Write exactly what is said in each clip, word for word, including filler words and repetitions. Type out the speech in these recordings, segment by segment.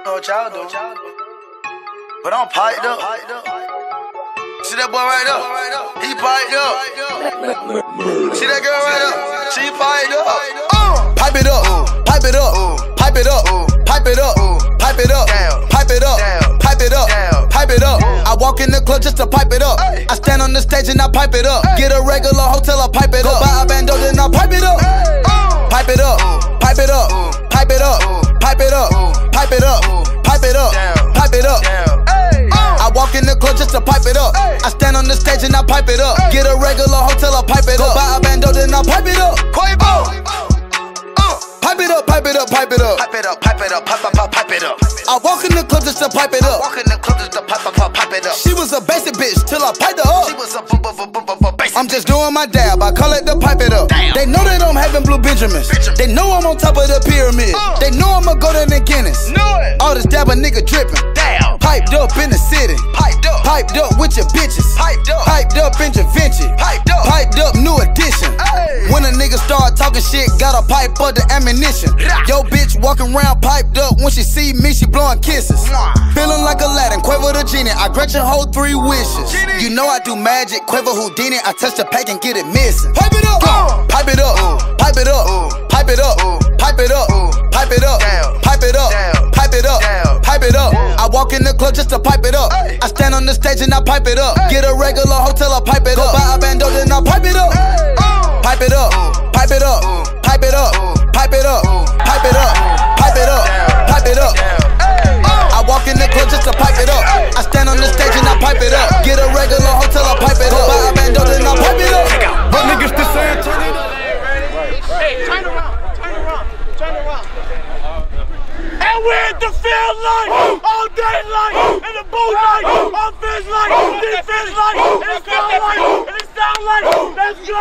know what y'all do. But I'm piped up. See that boy right there? He piped up. See that girl right there? She piped up. Uh. Pipe it up, pipe it up, pipe it up, pipe it up, pipe it up, pipe it up, pipe it up, pipe it up. I walk in the club just to pipe it up. I stand on the stage and I pipe it up. Get a regular hotel, I pipe it up. Buy a bando, then I pipe it up. Pipe it up, pipe it up, pipe it up, pipe it up, pipe it up, pipe it up, pipe it up. I walk in the club just to pipe it up. I stand on the stage and I pipe it up. Get a regular hotel, I pipe it up. Buy a bando, then I pipe it up. Pipe it up, pipe it up, pipe it up. Pipe it up, pipe it up, pipe, pipe, pipe it up. I walk in the club just to pipe it up. Walk in the club just to pipe, pipe, pipe it up. She was a basic bitch till I piped her up. She was a b b b b basic. I'm just doing my dab, I call it the pipe it up. Damn. They know that I'm having blue Benjamins. Benjamin. They know I'm on top of the pyramid. Uh. They know I'ma go down in Guinness. Know it. All this dab a nigga dripping. Damn. Piped up in the city. Piped up. Piped up with your bitches. Piped up. Piped up in Da Vinci. Piped up. Piped up new edition. Ay. When a nigga start talking shit, gotta pipe up the ammunition. Yo bitch walking around piped up. When she see me, she blowing kisses. Mwah. Feeling like Aladdin, Quavo the genie. I grant your whole three wishes. Genie. You know I do magic, Quavo Houdini. I touch the pack and get it missing. Pipe it up, uh. pipe it up, uh. pipe it up, uh. pipe it up, uh. pipe it up, uh. pipe it up, Down. pipe it up, Down. pipe it up, Down. pipe it up. Down. I walk in the club just to pipe it up. Ay. I stand on the stage and I pipe it up. Ay. Get a regular hotel, I pipe it Go up. Buy a bando, then I pipe it up. Uh. Pipe it up, uh. pipe it up, uh. pipe it up, uh. pipe it up, uh. pipe it up, pipe it up, pipe it up. I walk in the club just to pipe it up. I stand on the stage and I pipe it up. Get a regular hotel, I pipe it up. Buy a bando, then I pipe it up. But niggas still saying turn it up. Hey, turn around, turn around, turn around. And we're at the field light, all day light, and the booth light, offense light, defense light, and the sound light, and the sound light. Let's go!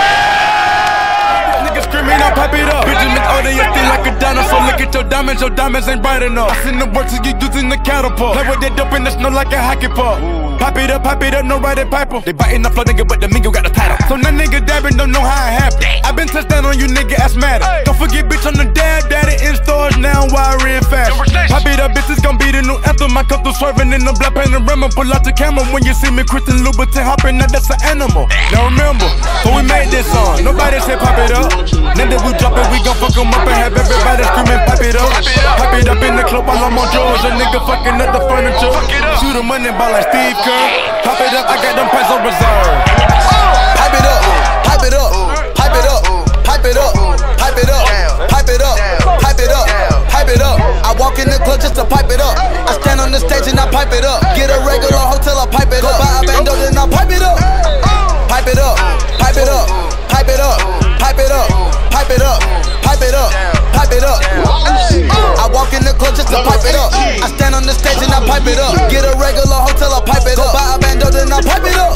Yeah! Niggas screaming, I pipe it up. Benjamin O D S like a dinosaur. Look at your diamonds, your diamonds ain't bright enough. I seen the work till you using the catapult. Play with that dope in the snow like a hockey puck. Pop it up, pop it up, no right at piper. They biting the flow, nigga, but the mingo got the title. So now nigga dabbing don't know how it happened. I been touched down on you, nigga, asthmatic. Hey. Don't forget, bitch, on the dab, daddy in stores now, wiring fast. Pop it up, bitch, it's gon' be the new anthem. I come through swerving in the black panorama. Pull out the camera when you see me, Christian Louboutin hopping, now that's an animal. Now remember, so we made this song. Nobody said pop it up. Now that we drop it, we gon' fuck 'em up and have everybody screaming, pop it up. Pop it up in the club while I'm on drugs. A nigga fucking up the furniture. Shoot a money ball like Steve. Pop it up, I got them pants on reserve. Pipe it up, pipe it up, pipe it up, pipe it up, pipe it up, pipe it up, pipe it up, pipe it up. I walk in the club just to pipe it up. I stand on the stage and I pipe it up. Get a regular hotel, I pipe it up. Buy a bando, then I pipe it up. Pipe it up, pipe it up, pipe it up, pipe it up, pipe it up, pipe it up, pipe it up. I walk in the club just to pipe it up. I stand on the stage and I pipe it up. Get a regular hotel, I pipe it up. Buy a bando, then I pipe it up.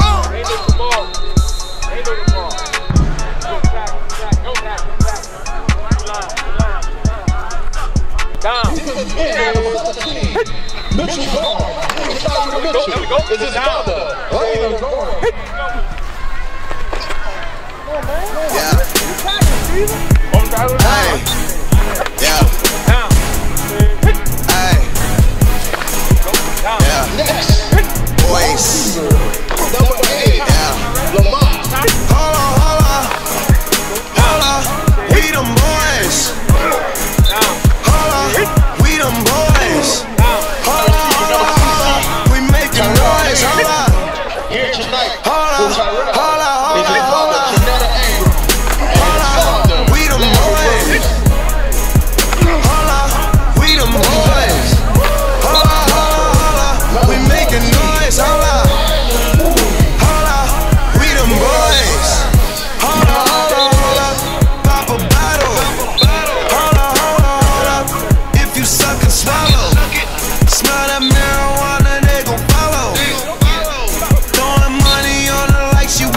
This is father. Yeah. Hey. Yeah. Hey. Yeah. Boys. Yeah. Lamar. Hold on, hold on. Hold on. We them boys. Hold on. We them boys. Hold on, hold on, hold on. We making noise. Hold on. Here tonight. Hold on. Hold on, hold on, hold on. Hold on. We them boys. Hold on. We them boys. Hold on, hold on, hold on. We making noise. Hold on. Hold on. We them boys. Hold on, hold on, hold on. Pop a bottle. Hold on, hold on, hold on. If you suck and swallow. Smell that marijuana, they gon' follow. Throwing money on her like she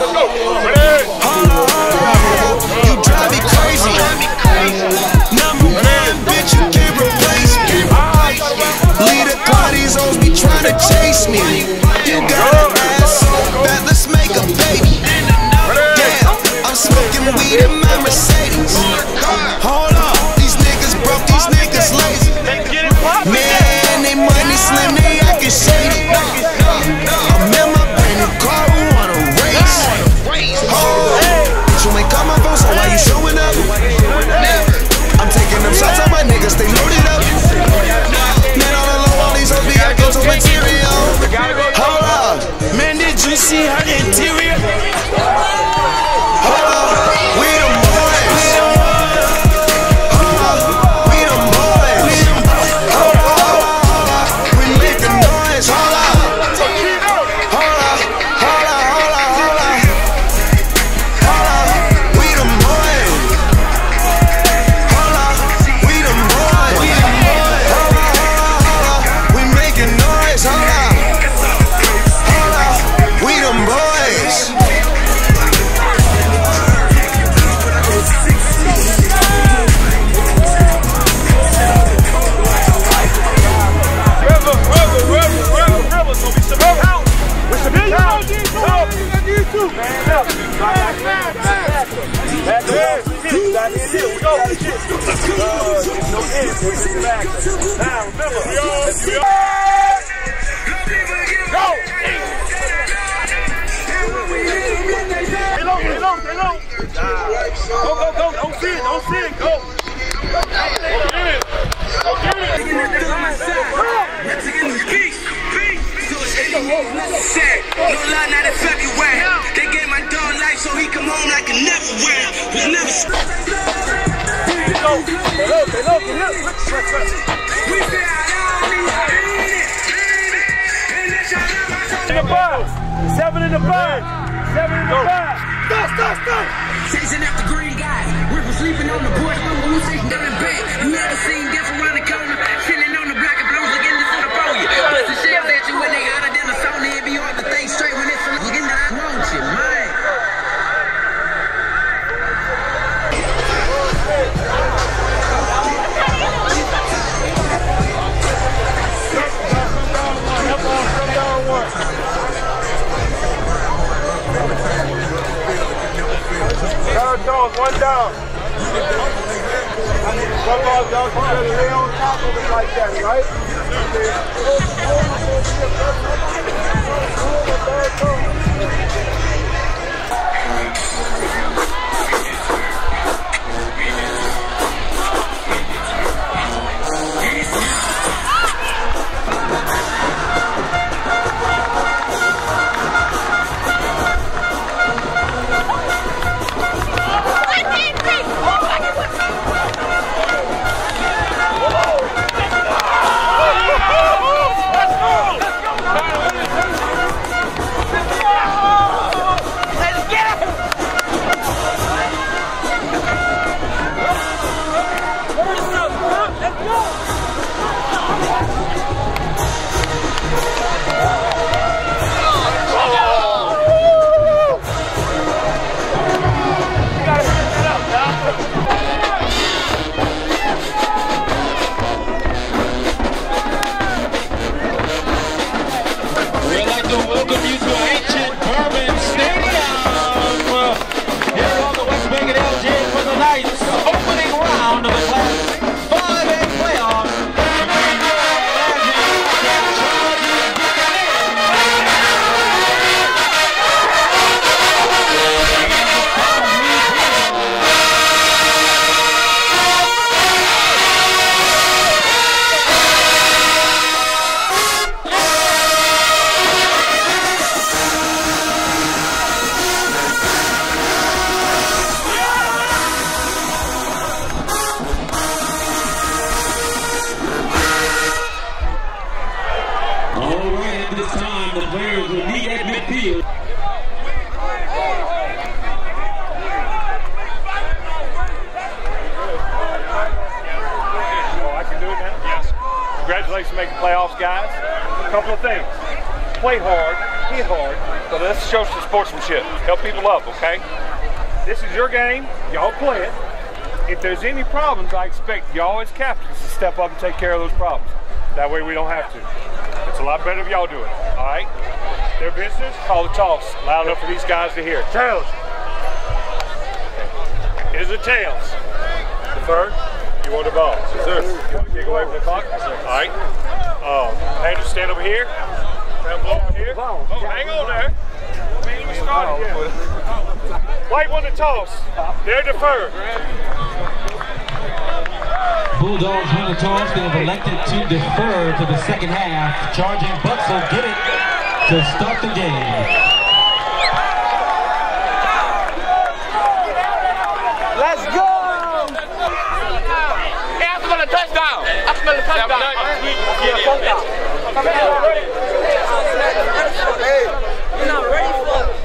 You drive me crazy. Number one, bitch, you can't replace me. Lead a car, these hoes be trying to chase me. You got an ass so bad, let's make a baby. Damn, I'm smoking weed in my Mercedes. Hold up, these niggas broke, these niggas lazy. Man, they money slim, they actin' shady. I'm in my brand new car, who wanna race? Oh, bitch, you ain't call my phone, so why you showing up? I'm taking them shots on my niggas, they loaded up. Man, all alone, all these hoes be acting so material. Hold up, man, did you see her interior? Hold up, we the boys. Hold up, we the boys. Hold up, hold up, we making noise. Hold up, hold up, hold up, hold up, hold up. Hold up, we the boys. Hold up, we the boys. Hold up, hold up, we making noise. Hold up, hold up, we the boys. Go, go, go, don't see it, don't see it, go. Go get it. Go get it. No lie, not in February. They gave my dog life so he come home like a never wear. Was never. In the bag. Seven in the bag. Seven in the bag. Stop, stop, stop. Chasing after green guys. We were sleeping on the porch when we were sitting down in bed. You never seen death around the corner. Sitting on the block of blues again this in the roll. Bustin' shells at you when they hotter than a sauna. It be hard to think straight when it's looking down. Won't you, man? Dogs, one down. One ball, dogs, you better lay on top of it like that, right? play hard, hit hard, but let's show some sportsmanship. Help people up, okay? This is your game. Y'all play it. If there's any problems, I expect y'all as captains to step up and take care of those problems. That way we don't have to. It's a lot better if y'all do it, all right? They're visitors, call the toss. Loud enough for these guys to hear. Tails. It is a tails. Defer. You want the ball. Yes, sir. You want to kick away from the clock? Yes, sir. All right. Uh, Andrew, stand over here. Stand over here. Oh, hang on there. Man, we started again. White won the toss. They're deferred. Bulldogs win the toss. They have elected to defer to the second half. Charging Bucks will get it to start the game. Let's go! Hey, I smell a touchdown. I smell a touchdown. Hey, you're not ready for it.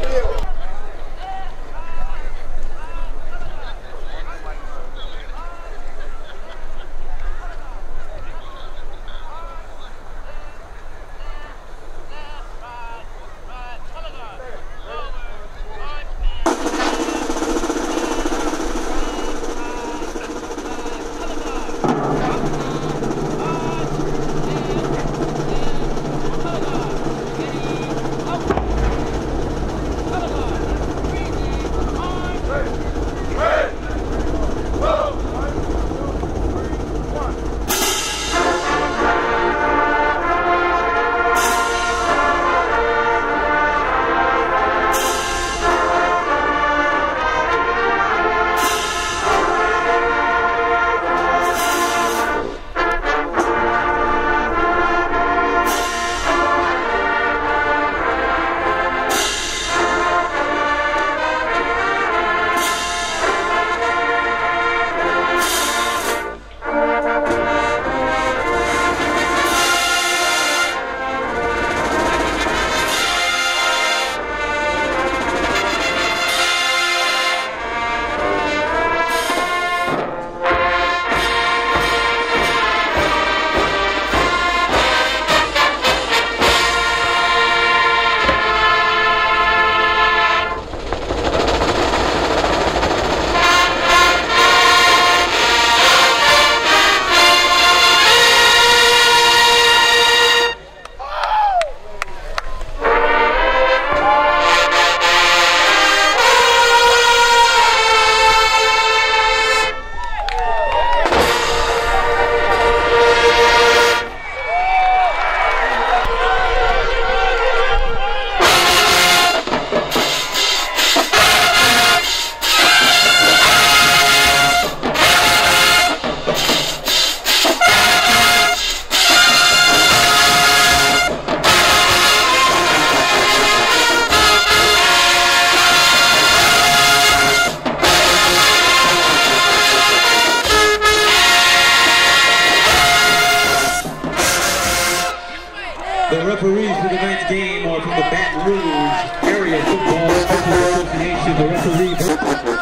The referees for tonight's game are from the Baton Rouge Area Football Association. The referee.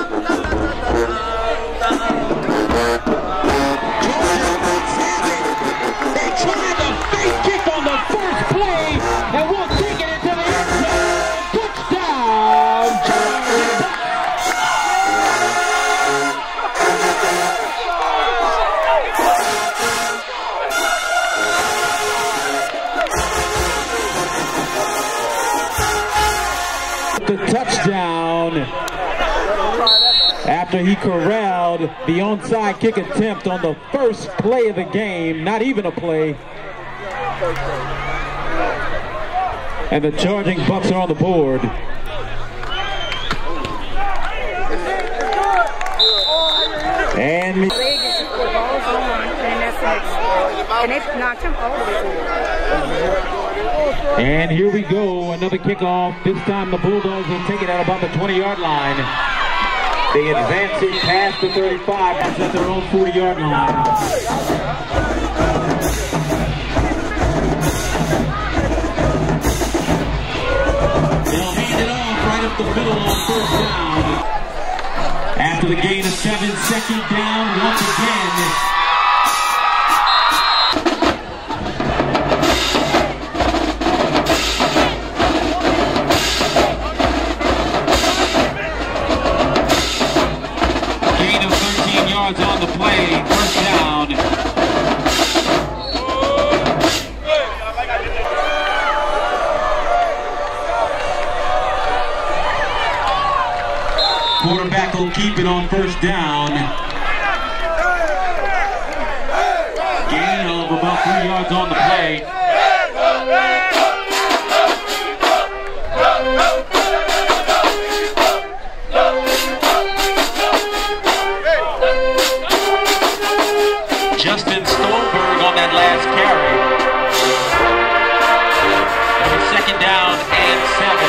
They tried the fake kick on the first play and won't take it into the end zone. Touchdown! The touchdown after he corralled the onside kick attempt on the first play of the game, not even a play. And the charging Bucks are on the board. And and they knocked him over. And here we go, another kickoff. This time the Bulldogs will take it at about the twenty-yard line. They advance it past the thirty-five, that's at their own forty-yard line. They'll hand it off right up the middle on first down. After the gain of seven, second down once again. Quarterback will keep it on first down. Gain of about three yards on the play. Justin Stolberg on that last carry. Second down and seven.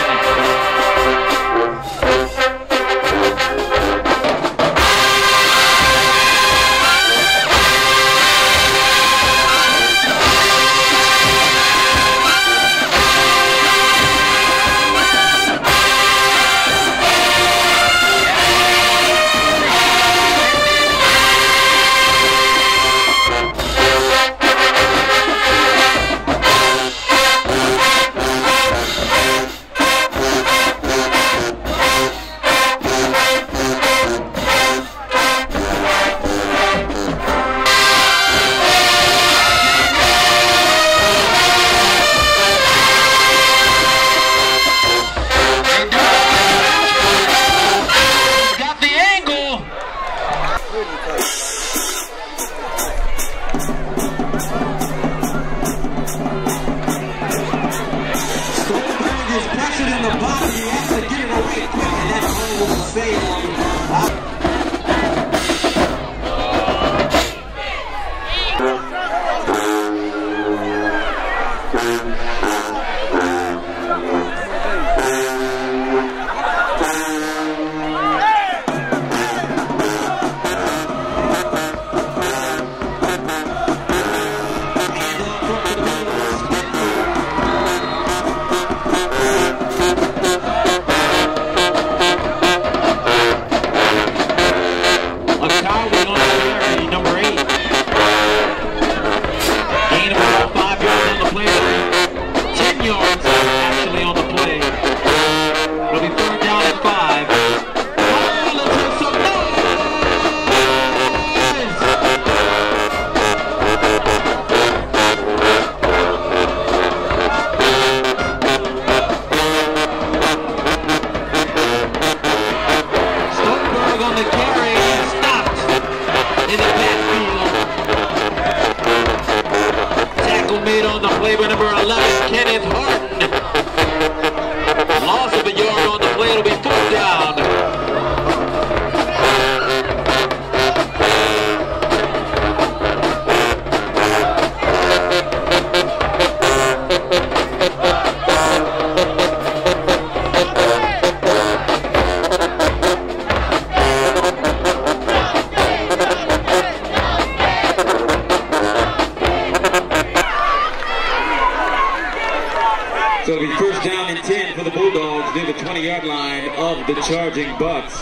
So it'll be first down and ten for the Bulldogs near the twenty-yard line of the charging Bucks.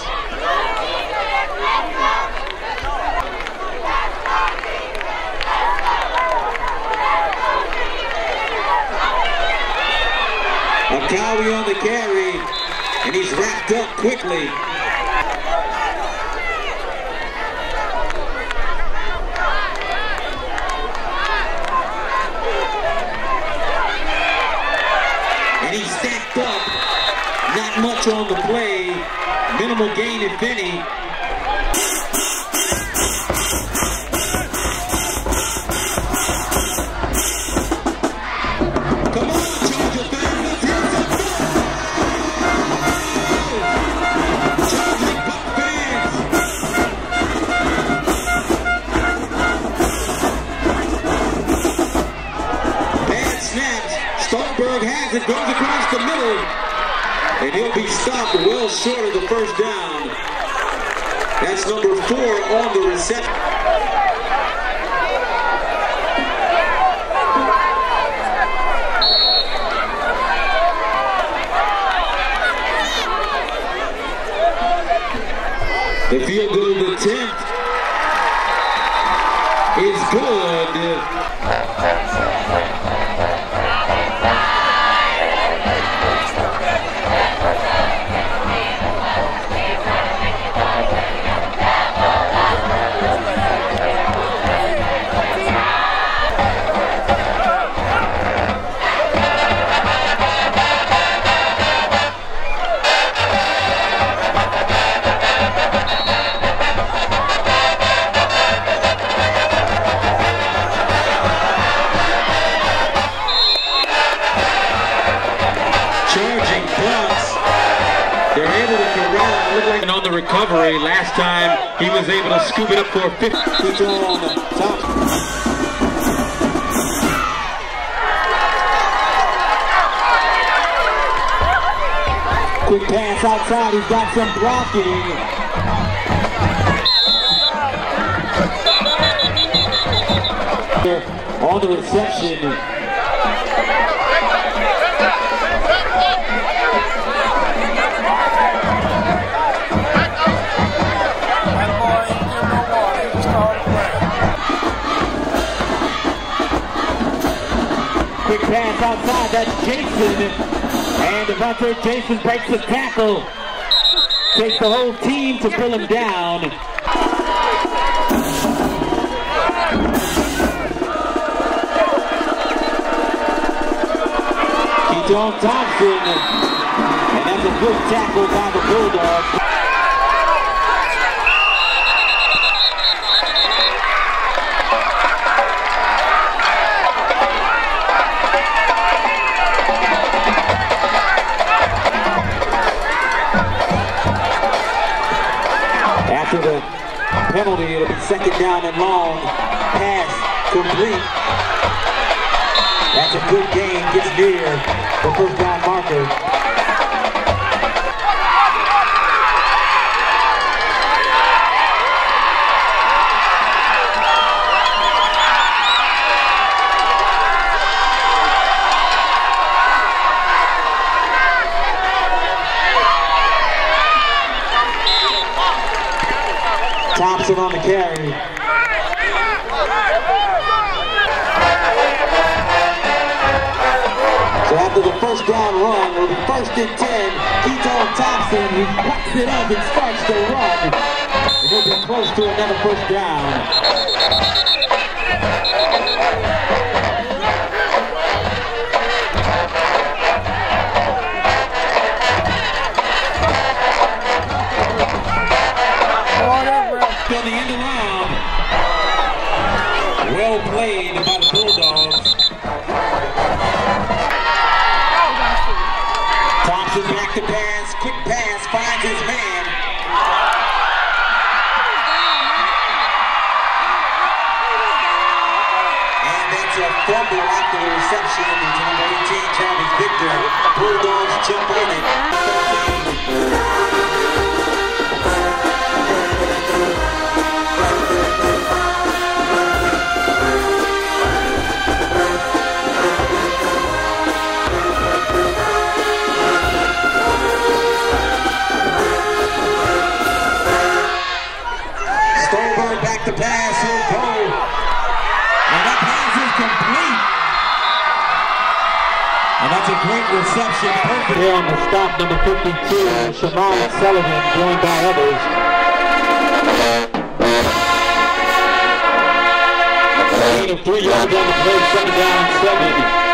Akawi on the carry, and he's wrapped up quickly. And he's stacked up, not much on the play, minimal gain if any. Come on, Charger fans, let's hear some noise! Charging Buck fans! Bad snaps. Stolberg has it, goes across the middle, and he'll be stopped well short of the first down. That's number four on the reception. The field goal attempt is good. Bronx. They're able to corral. Look like and on the recovery. Last time he was able to scoop it up for fifty. On the top. Quick pass outside. He's got some blocking. On the reception. Quick pass outside, that's Jason. And Devontae Jason breaks the tackle. Takes the whole team to pull him down. Keaton Thompson. And that's a good tackle by the Bulldogs. After the penalty, it'll be second down and long. Pass complete. That's a good gain. Gets near the first down marker. Thompson on the carry. So after the first down run, it'll be first and ten. Keaton Thompson, he puts it up and starts to run. And he'll be close to another first down. On the end around. Well played by the Bulldogs. Thompson back to pass. Quick pass. Finds his man. And that's a fumble after the reception into number eighteen, Travis Victor. Bulldogs jump in it. The pass, he'll go. And that pass is complete. And that's a great reception. Perfect. Here on the stop, number fifty-two, Shamon Sullivan, joined by others. Gain of three yards on the play, second down and seven.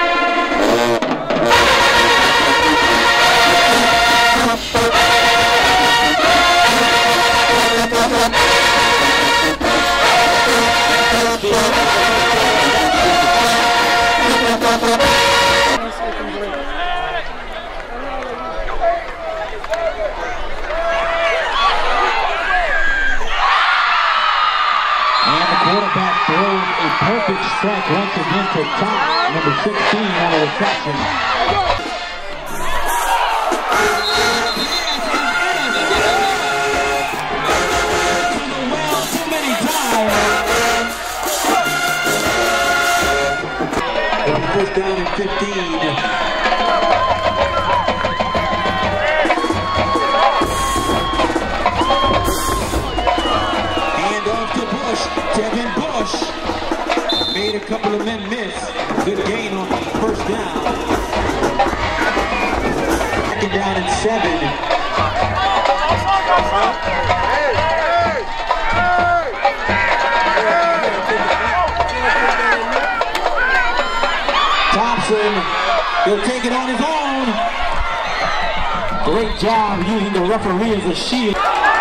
Quarterback throws a perfect strike once again to top, number sixteen on a reception. Well, too many times. First down and fifteen. Devin Bush made a couple of men miss. Good gain on first down. Second down and seven. Thompson, he'll take it on his own. Great job using the referee as a shield.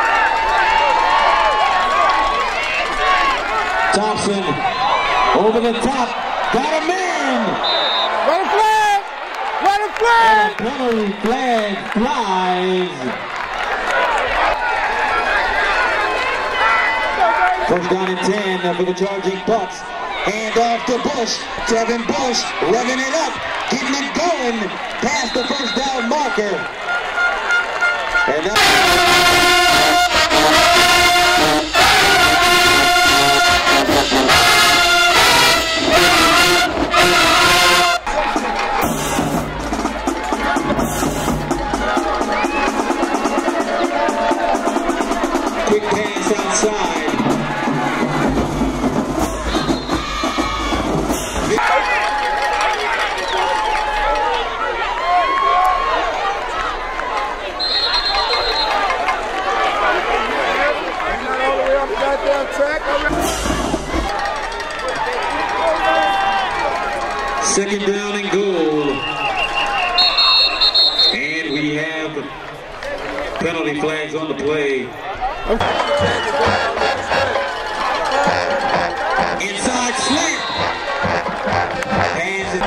Thompson over the top, got him in. Run a flag! Run a flag! And a penalty flag flies. First down and ten for the charging Bucks. Hand off to Bush. Devin Bush revving it up, getting it going past the first down marker. And now quick pass outside. Second down and goal. And we have penalty flags on the play. Inside slant. Hands it.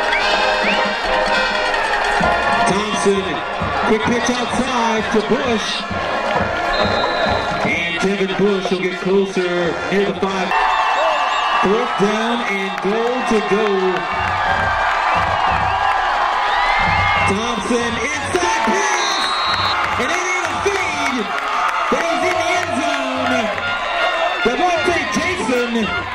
Thompson, quick pitch outside to Bush. And Devin Bush will get closer near the five. Fourth down and goal to go. Thompson inside pass. And it ain't a feed. But he's in the end zone. Devontae Jason.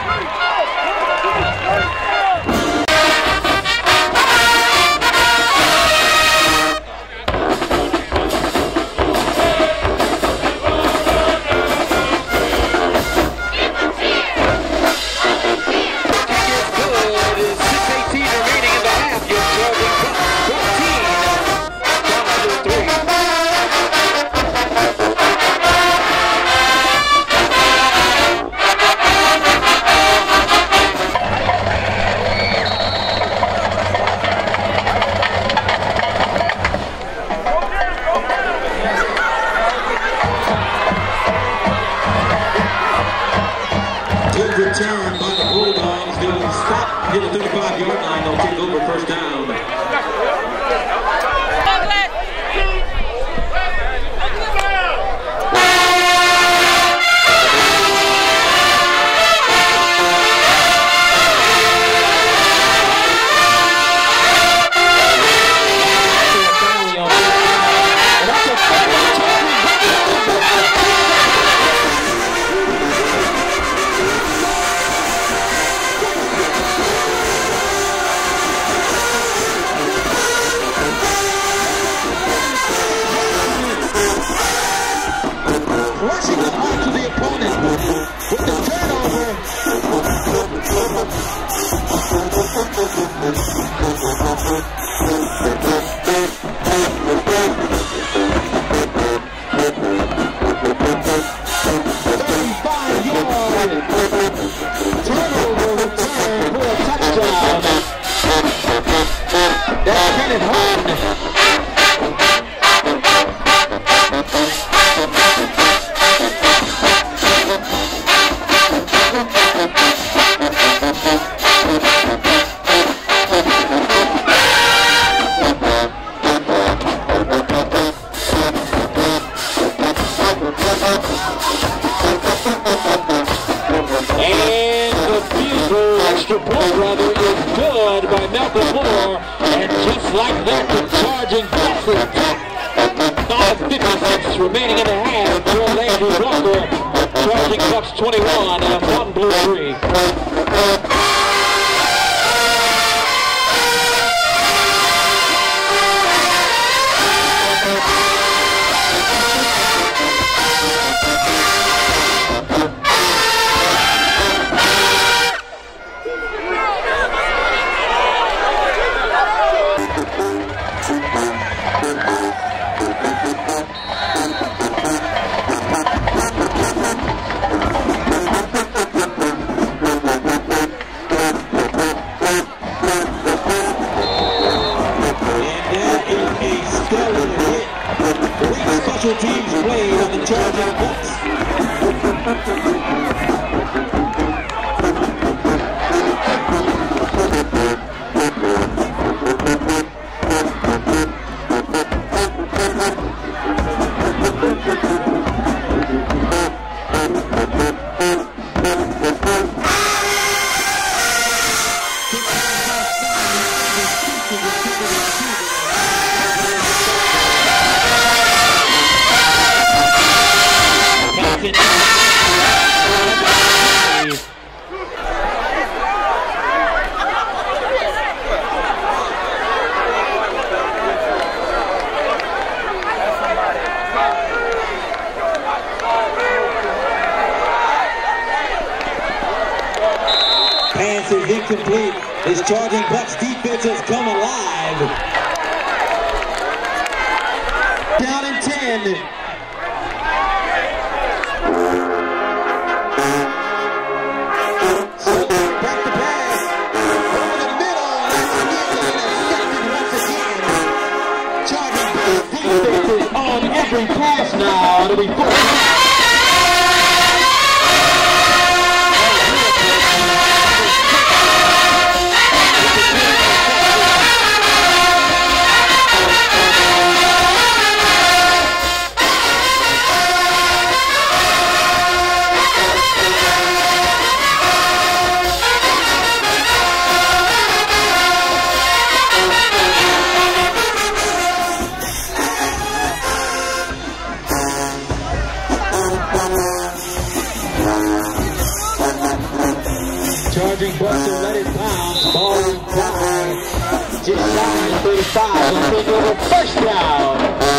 Return by the Bulldogs. They'll stop near the thirty-five yard line. They'll take over first down. Rushing the ball to the opponent with the turnover. thirty-five yard turnover return for a touchdown. That's Kenneth Horton. And the field goal extra point rather is good by Malcolm Moore, and just like that the charging Bucks are top. five fifty-six remaining in the half. Joel Andrew Walker, charging Bucks twenty-one and one blue three. Special teams played on the charging Bucks. incomplete. This Charging Bucks defense has come alive. Down in ten. So back to pass. Over the middle. That's nearly intercepted once again. Charging Bucks defense is on every pass now. It'll be four. Charging Bucks will let it bounce. Ball is down. Just shy of thirty-five. Will take over first down.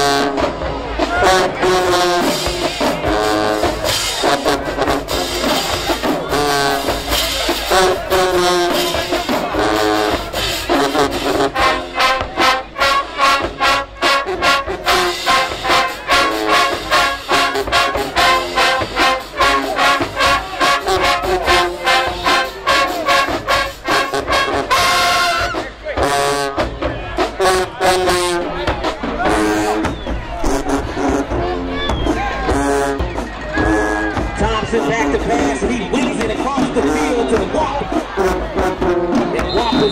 Back to pass, and he wings it across the field to the Whop. And Whop is...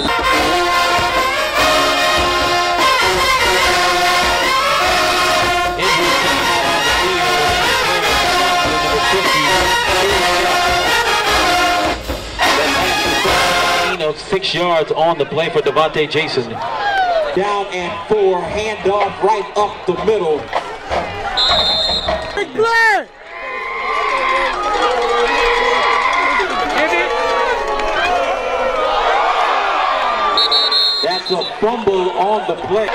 Six yards on the play for Devontae Jason. Down and four, handoff right up the middle. Big play! That's a fumble on the play.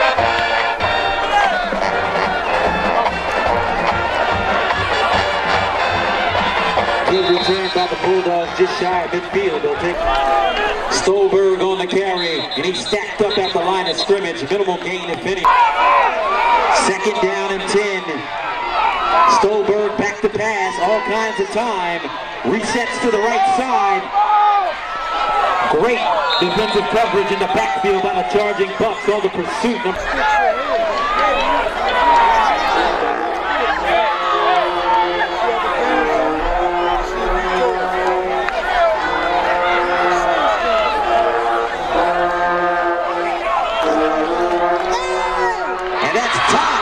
Good return by the Bulldogs, just shy of midfield. They'll take Stolberg on the carry, and he's stacked up at the line of scrimmage. Minimal gain if any. Second down and ten. Stolberg back to pass, all kinds of time. Resets to the right side. Great defensive coverage in the backfield by the Charging Bucks on the pursuit. And that's Todd.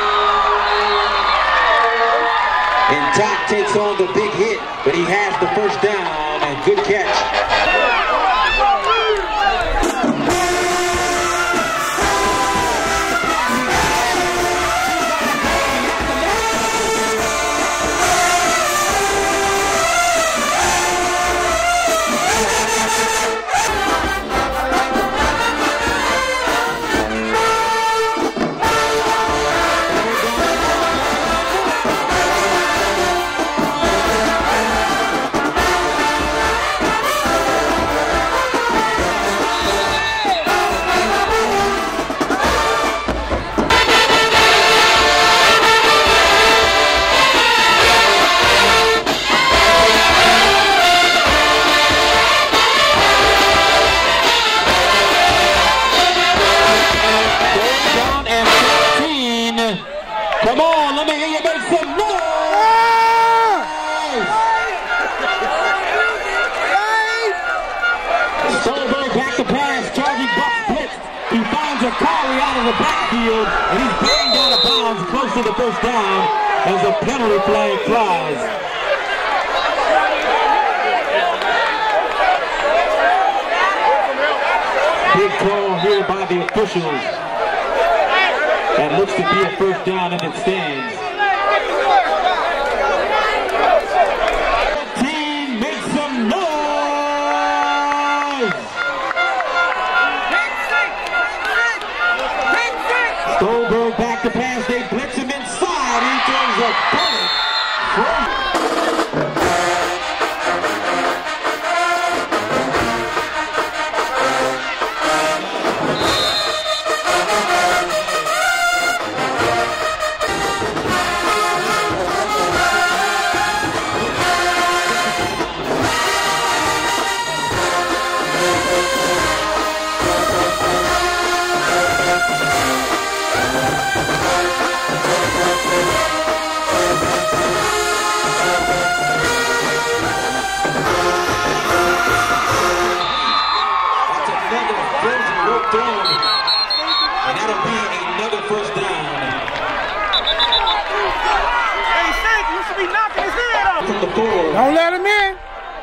And Todd takes on the big hit, but he has the first down, and good catch. Come on, let me hear you make some noise! Stolberg back to pass, Charging Bucks blitz. He finds a Akari out of the backfield, and he's banged out of bounds close to the first down as a penalty flag flies. Big call here by the officials. That looks to be a first down, and it stands. Team, make some noise! Stolberg back to pass. They blitz him inside. He throws a bullet. from the four. Don't let him in.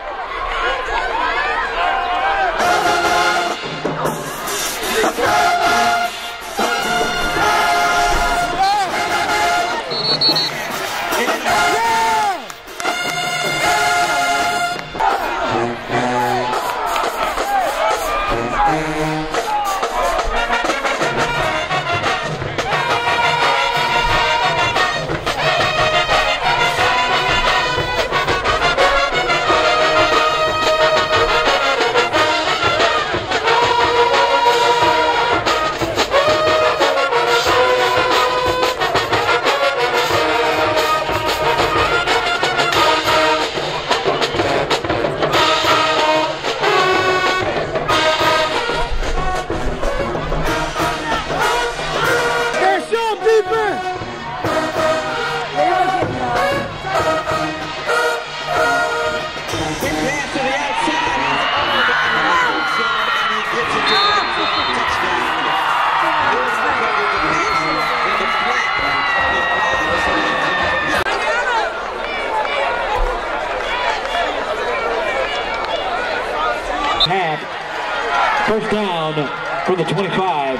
First down from the twenty-five.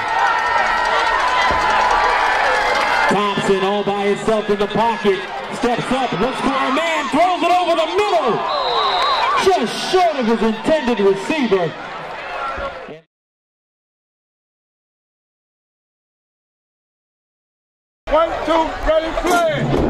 Thompson all by himself in the pocket. Steps up, looks for a man, throws it over the middle. Just short of his intended receiver. One, two, ready, play.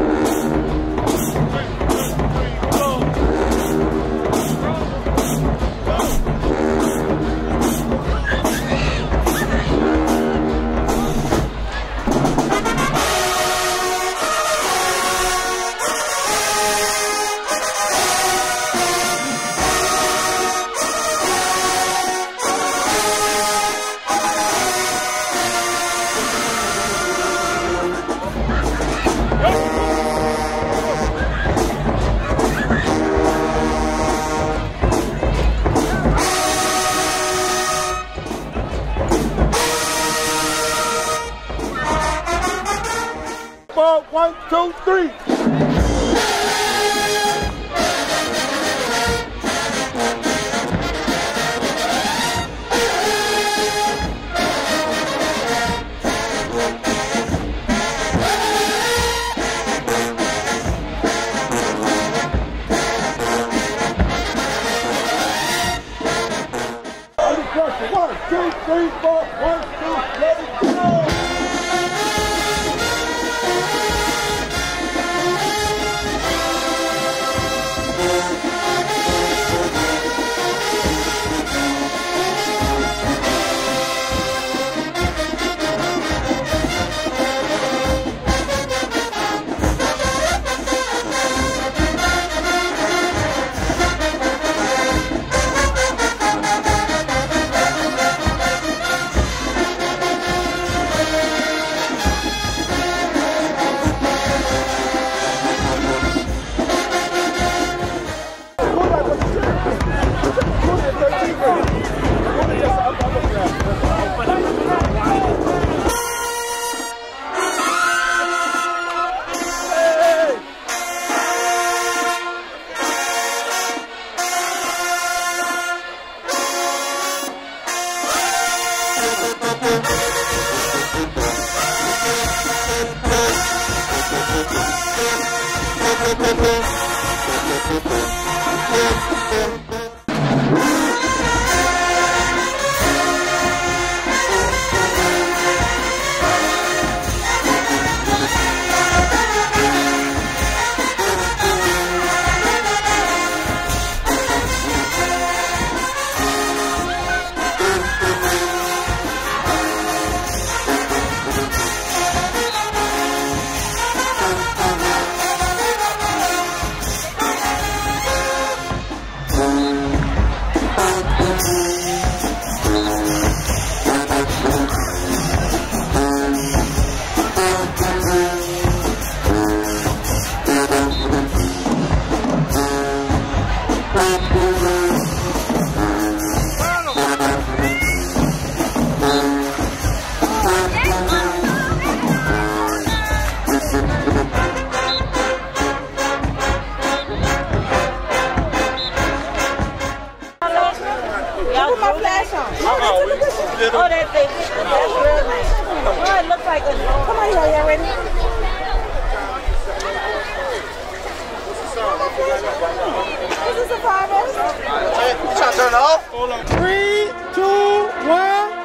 One, two, three. One, two, three, four. One, two, let it go. Thank you. Okay, are you ready? Is this a five minutes? You trying to turn it off? Hold on. Three, two, one.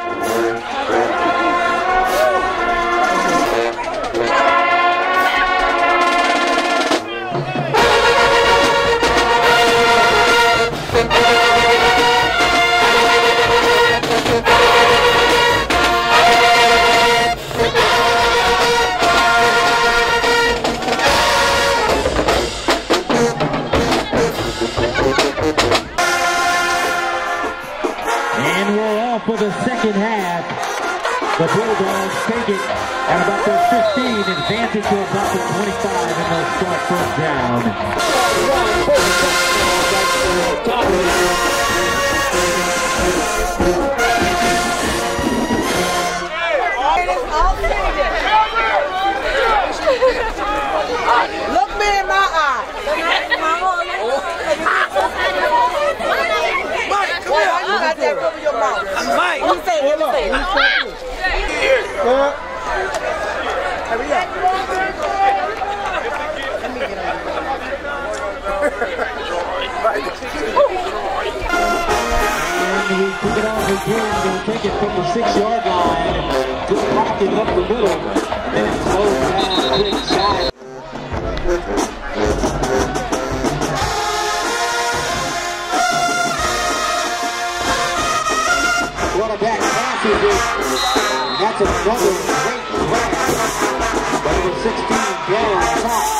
For the second half, the Bulldogs take it at about their fifteen, advance it to about the twenty-five, and they'll start first down. Look me in my eye. You got that over your mouth. Mike. Let me say it. Let me say it. Hurry up. Let me get on. And we pick it off again. They'll take it from the six-yard line. Just pocket up the middle. And slow down, quick shot. Quarterback passes it. That's another great pass. Number sixteen, Gary Top.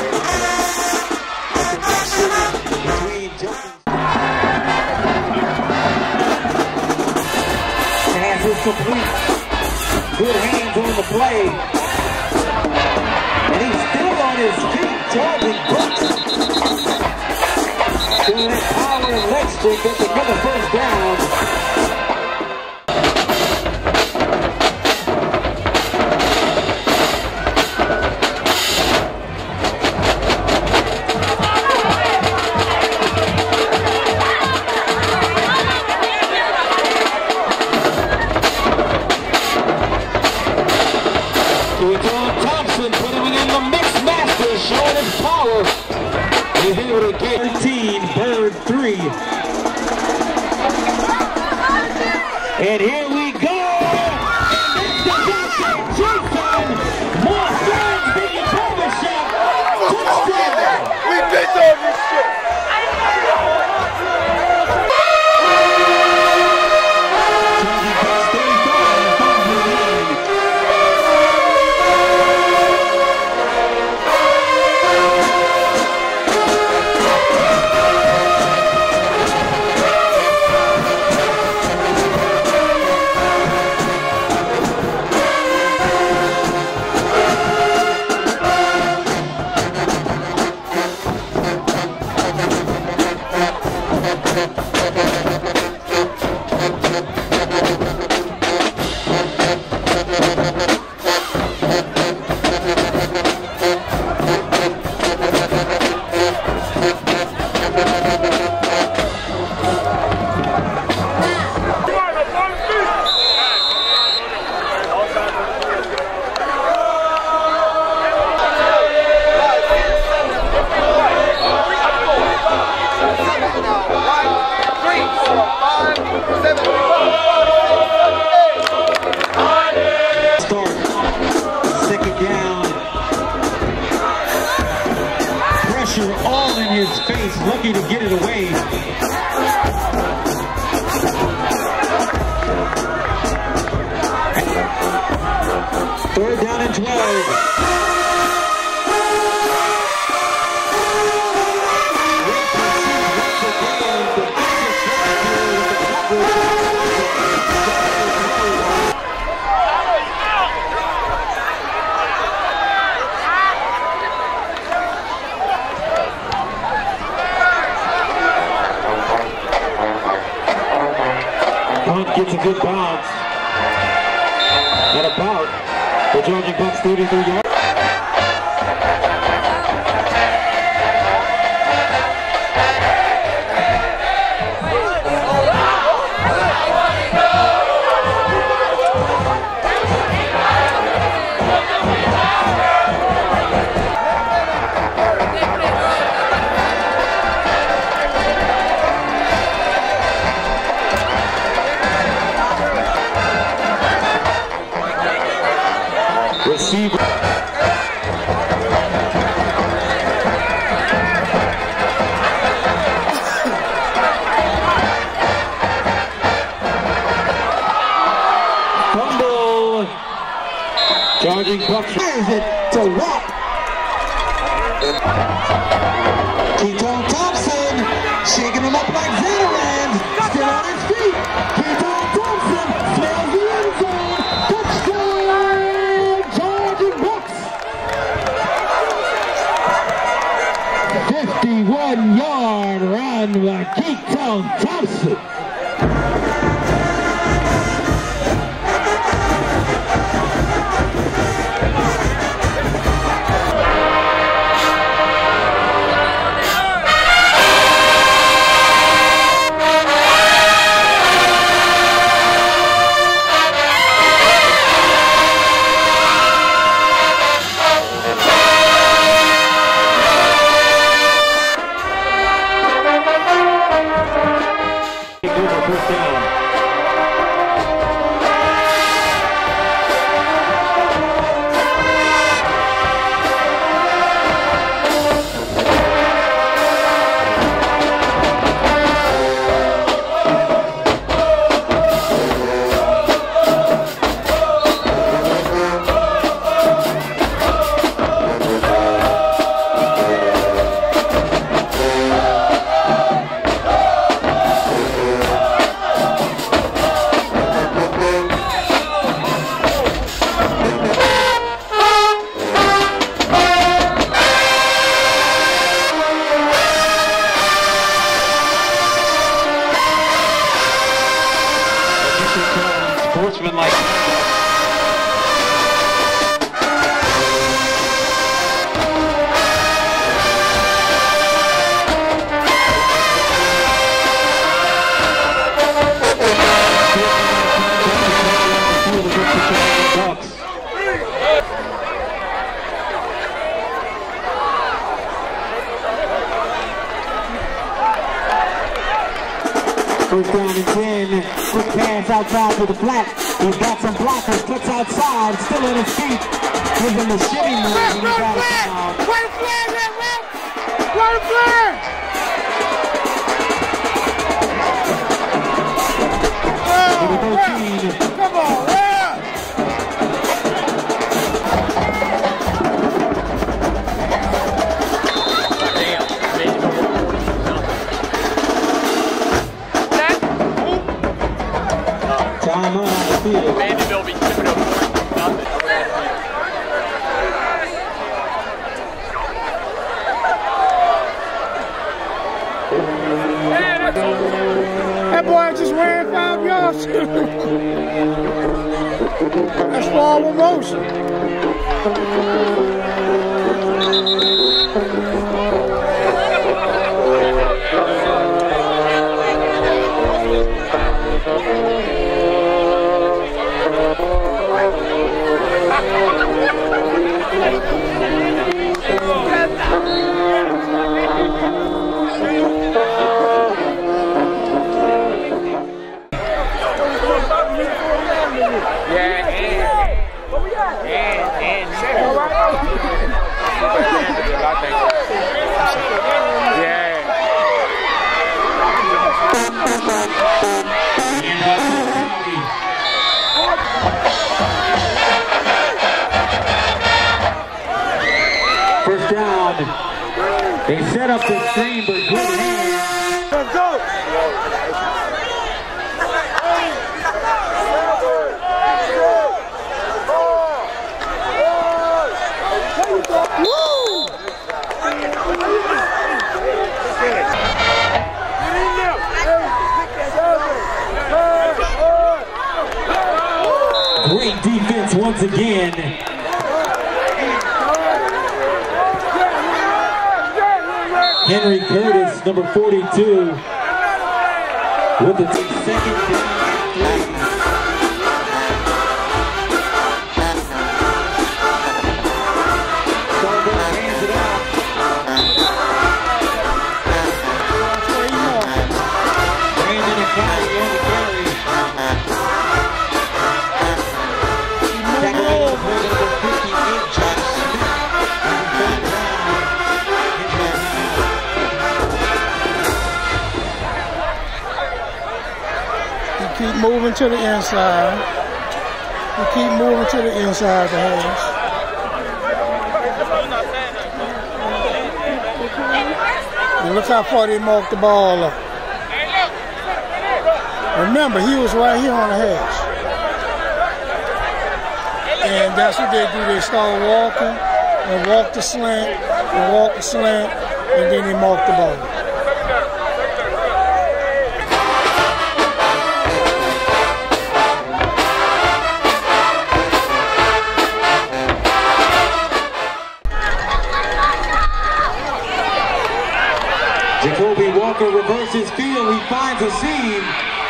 A connection between Jenkins. Pass is complete. Good hands on the play. And he's still on his feet. Jordan Brooks. Doing that power and leg streak. That's another first down. thirteen, Bird three. And here we go. And that's the Jason Moore Burns being Barbershop. Touchdown. We bitch on this shit. All in his face, lucky to get it away. Third down and twelve. Gets a good bounce at about the Georgia Bucks thirty-three yards. Receiver. Fumble. Charging Bucks. Is it to Watt? Keaton Thompson shaking him up like Zetaran. Still on his feet. Keaton Thompson smells the end zone. Touchdown! Charging Bucks. fifty-one yard run by Keaton Thompson. First down. Sportsman like First down and ten. Quick pass outside to the flat. He's got some blockers. Cuts outside. Still in his feet. Gives him the shimmy move. Red, red, red! White flag, red, red! White flag! Oh, red. Come on, red! Time on the field. Vanderbilt be tipping over nothing. That boy just ran five yards. That's forward motion. first down. They set up the screen, but good hands. Let's go! Woo! Great defense once again. Henry Curtis, number forty-two, with the second down. Starbuck hands it out. Brandon Akali on the carry. Tackle number fifty. moving to the inside. We keep moving to the inside of the hash. And look how far they marked the ball up. Remember, he was right here on the hash. And that's what they do. They start walking and walk the slant and walk the slant, and then they mark the ball. Jacoby Walker reverses field. He finds a seam.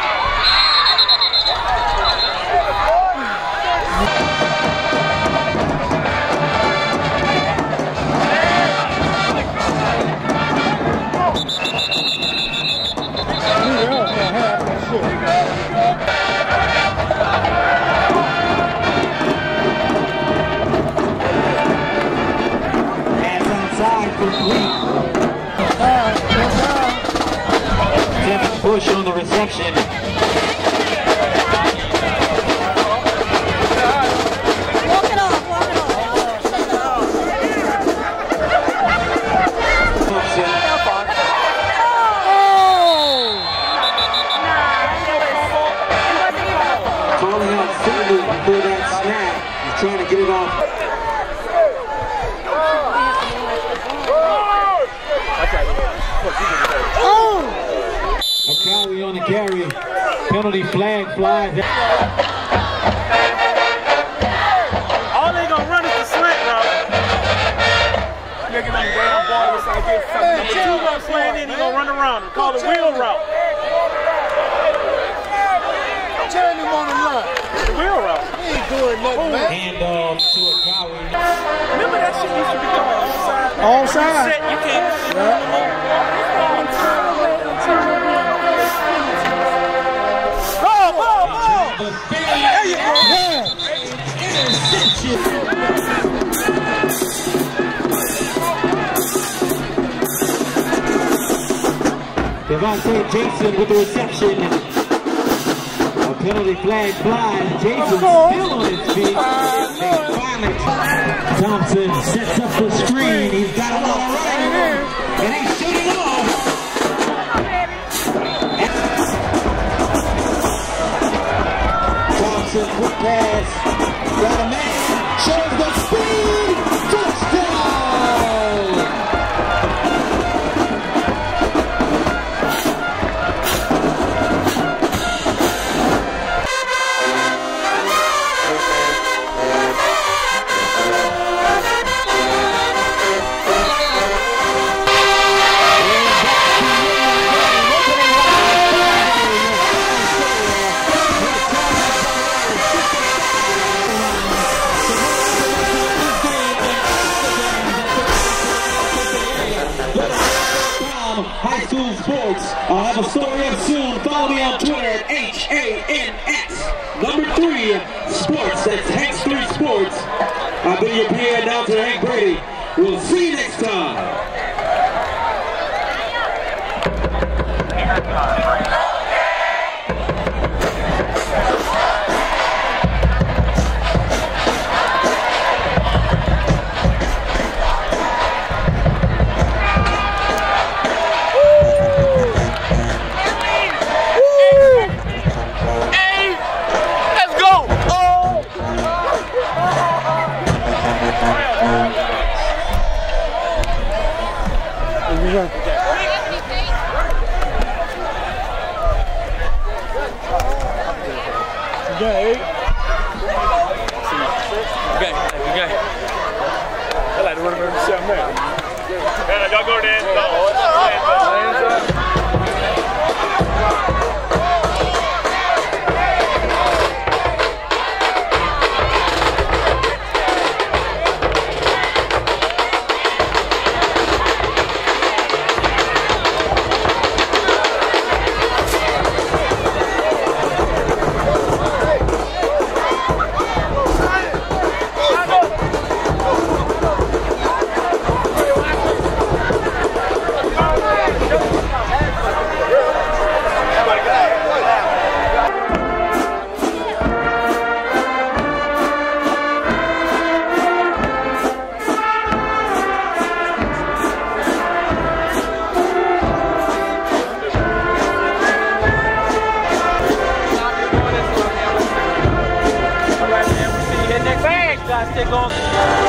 Pass outside complete. Kevin Bush on the reception. Walk it off, walk it off. Calling out Finley for that snap. He's trying to get it off. McCowie on the carry. Penalty flag flies. All they gonna run is the slant route. Nigga, them damn ball is like this. Number two gonna slant in, he gonna run around and call the wheel route. Turn him on the run. The wheel route. He ain't doing nothing, man. Handoff to McCowie. Remember that shit used to be called offside? Offside. You can't. There you go. Devontae Jason with the reception. A penalty flag flies. Jason still on his feet. Thompson sets up the screen. He's got it all right. And he's shooting off. Thompson, quick pass. Got a man. Shows the speed. Touchdown. High school sports. I'll have a story up soon. Follow me on Twitter at H A N X. Number three, sports. That's Hanks three Sports. I've been your P A announcer, Hank Brady. We'll see you next time. Okay. Okay, okay. I like to run over the seven there. Yeah, y'all go there. they going